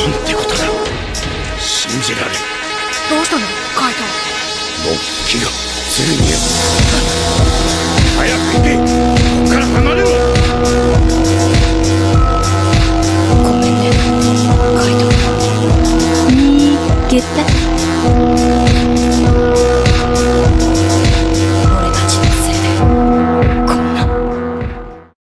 なんてことだ。信じられん。 どうしたのカイト。 もう気がついに。